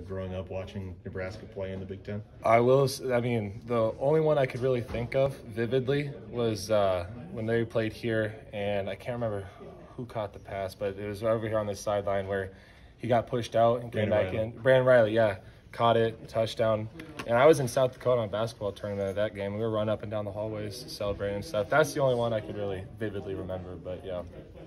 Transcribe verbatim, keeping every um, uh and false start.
growing up watching Nebraska play in the Big Ten? I will. I mean, the only one I could really think of vividly was uh, when they played here, and I can't remember who caught the pass, but it was over here on the sideline where he got pushed out and came Brandon back Riley. in. Brandon Riley, yeah, caught it, touchdown. And I was in South Dakota on a basketball tournament at that game. We were running up and down the hallways celebrating and stuff. That's the only one I could really vividly remember, but yeah.